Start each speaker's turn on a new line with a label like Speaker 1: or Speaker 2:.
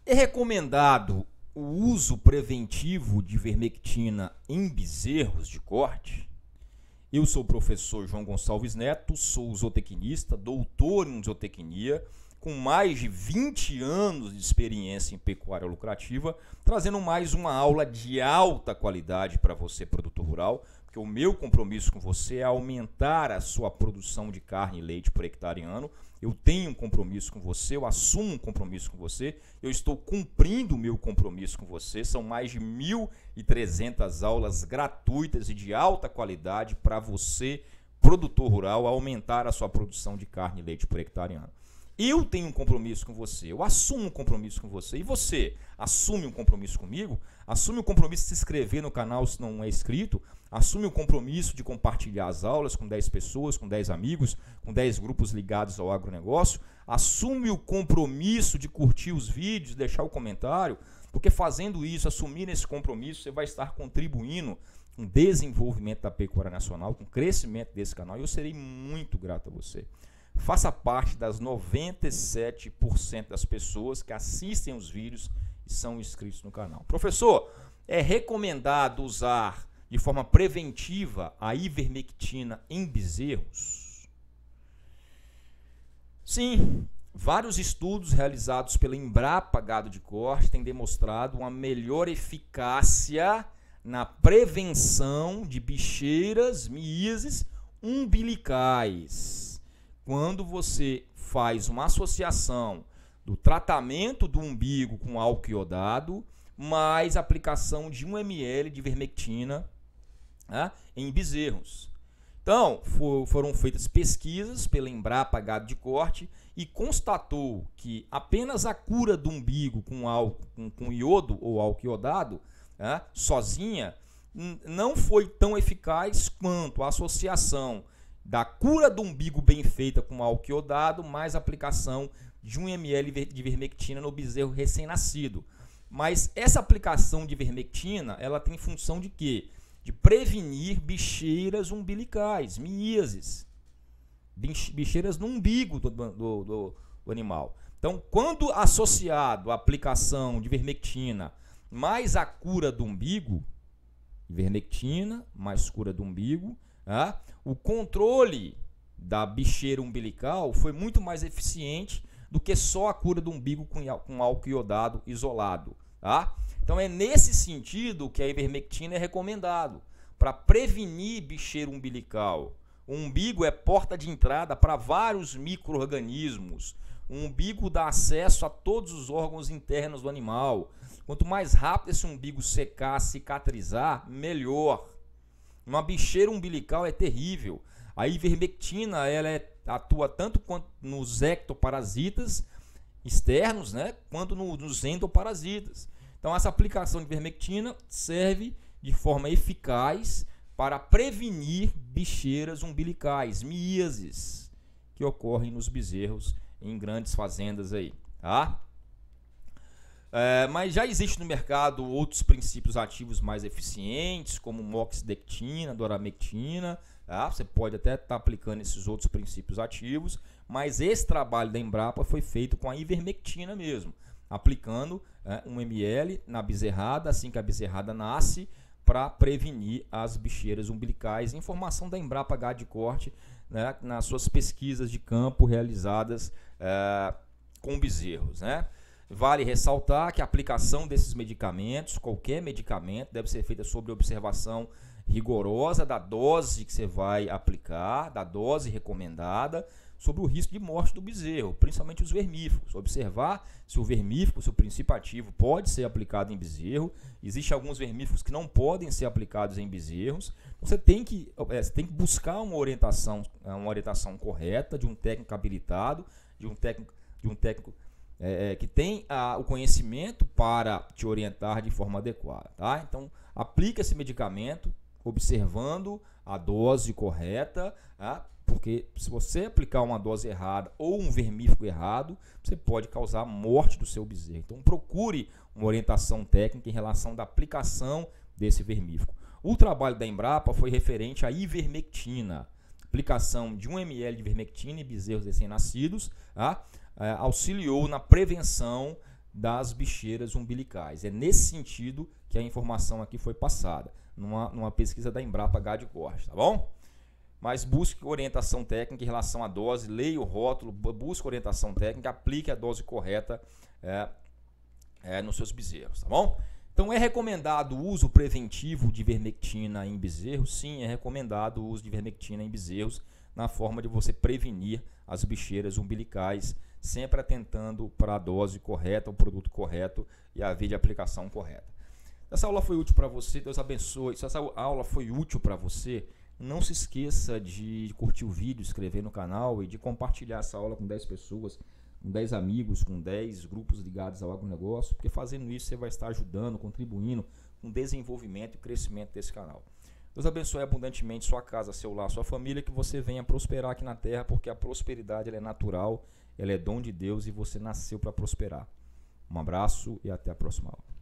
Speaker 1: É recomendado o uso preventivo de ivermectina em bezerros de corte? Eu sou o professor João Gonçalves Neto, sou zootecnista, doutor em zootecnia, com mais de 20 anos de experiência em pecuária lucrativa, trazendo mais uma aula de alta qualidade para você, produtor rural, porque o meu compromisso com você é aumentar a sua produção de carne e leite por hectare ano. Eu tenho um compromisso com você, eu assumo um compromisso com você, eu estou cumprindo o meu compromisso com você. São mais de 1.300 aulas gratuitas e de alta qualidade para você, produtor rural, aumentar a sua produção de carne e leite por hectare ano. Eu tenho um compromisso com você, eu assumo um compromisso com você. E você assume um compromisso comigo? Assume o compromisso de se inscrever no canal se não é inscrito? Assume o compromisso de compartilhar as aulas com 10 pessoas, com 10 amigos, com 10 grupos ligados ao agronegócio? Assume o compromisso de curtir os vídeos, deixar o comentário? Porque fazendo isso, assumindo esse compromisso, você vai estar contribuindo com o desenvolvimento da pecuária nacional, com o crescimento desse canal, e eu serei muito grato a você. Faça parte das 97% das pessoas que assistem os vídeos e são inscritos no canal. Professor, é recomendado usar de forma preventiva a ivermectina em bezerros? Sim, vários estudos realizados pela Embrapa Gado de Corte têm demonstrado uma melhor eficácia na prevenção de bicheiras, miíases umbilicais. Quando você faz uma associação do tratamento do umbigo com álcool iodado, mais aplicação de 1 ml de ivermectina, né, em bezerros. Então, foram feitas pesquisas pela Embrapa Gado de Corte e constatou que apenas a cura do umbigo com iodo ou álcool iodado, né, sozinha, não foi tão eficaz quanto a associação da cura do umbigo bem feita com álcool iodado, mais aplicação de 1 ml de ivermectina no bezerro recém-nascido. Mas essa aplicação de ivermectina, ela tem função de quê? De prevenir bicheiras umbilicais, miíases, bicheiras no umbigo do animal. Então, quando associado à aplicação de ivermectina mais a cura do umbigo, ivermectina mais cura do umbigo, o controle da bicheira umbilical foi muito mais eficiente do que só a cura do umbigo com álcool iodado isolado. Então é nesse sentido que a ivermectina é recomendado, para prevenir bicheira umbilical. O umbigo é porta de entrada para vários micro-organismos. O umbigo dá acesso a todos os órgãos internos do animal. Quanto mais rápido esse umbigo secar, cicatrizar, melhor. Uma bicheira umbilical é terrível. A ivermectina atua tanto quanto nos ectoparasitas externos, né, quanto nos endoparasitas. Então, essa aplicação de ivermectina serve de forma eficaz para prevenir bicheiras umbilicais, miíases, que ocorrem nos bezerros em grandes fazendas aí, tá? Mas já existe no mercado outros princípios ativos mais eficientes, como moxidectina, doramectina. Você pode até estar aplicando esses outros princípios ativos, mas esse trabalho da Embrapa foi feito com a ivermectina mesmo, aplicando 1 ml na bezerrada, assim que a bezerrada nasce, para prevenir as bicheiras umbilicais. Informação da Embrapa Gado de Corte, né, nas suas pesquisas de campo realizadas com bezerros, né? Vale ressaltar que a aplicação desses medicamentos, qualquer medicamento, deve ser feita sob observação rigorosa da dose que você vai aplicar, da dose recomendada, sobre o risco de morte do bezerro, principalmente os vermífugos. Observar se o vermífugo, se o princípio ativo pode ser aplicado em bezerro. Existem alguns vermífugos que não podem ser aplicados em bezerros. Então, você tem que buscar uma orientação correta de um técnico habilitado, de um técnico que tem o conhecimento para te orientar de forma adequada, tá? Então, aplica esse medicamento observando a dose correta, tá? Porque se você aplicar uma dose errada ou um vermífugo errado, você pode causar a morte do seu bezerro. Então, procure uma orientação técnica em relação da aplicação desse vermífugo. O trabalho da Embrapa foi referente à ivermectina, aplicação de 1 ml de ivermectina em bezerros recém-nascidos, tá? Auxiliou na prevenção das bicheiras umbilicais. É nesse sentido que a informação aqui foi passada, numa pesquisa da Embrapa Gado de Corte, tá bom? Mas busque orientação técnica em relação à dose, leia o rótulo, busque orientação técnica, aplique a dose correta nos seus bezerros, tá bom? Então, é recomendado o uso preventivo de ivermectina em bezerros? Sim, é recomendado o uso de ivermectina em bezerros na forma de você prevenir as bicheiras umbilicais, sempre atentando para a dose correta, o produto correto e a via de aplicação correta. Se essa aula foi útil para você, Deus abençoe. Se essa aula foi útil para você, não se esqueça de curtir o vídeo, inscrever no canal e de compartilhar essa aula com 10 pessoas, com 10 amigos, com 10 grupos ligados ao agronegócio, porque fazendo isso você vai estar ajudando, contribuindo com o desenvolvimento e crescimento desse canal. Deus abençoe abundantemente sua casa, seu lar, sua família, que você venha prosperar aqui na terra, porque a prosperidade ela é natural, ela é dom de Deus e você nasceu para prosperar. Um abraço e até a próxima aula.